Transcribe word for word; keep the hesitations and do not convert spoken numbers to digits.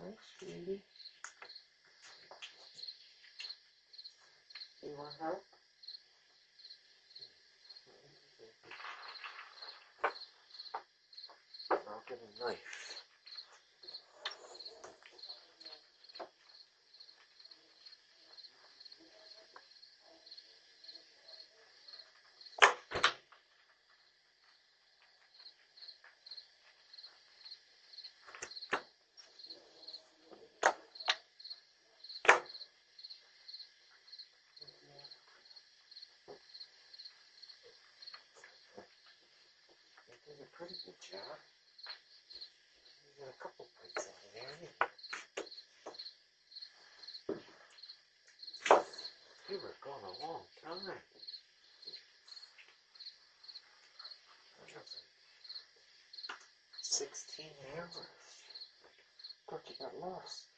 Hi, sweetie. You want help? I'll get a knife. You did a pretty good job. You got a couple bites out of there. You were gone a long time. sixteen hours. Thought you got lost.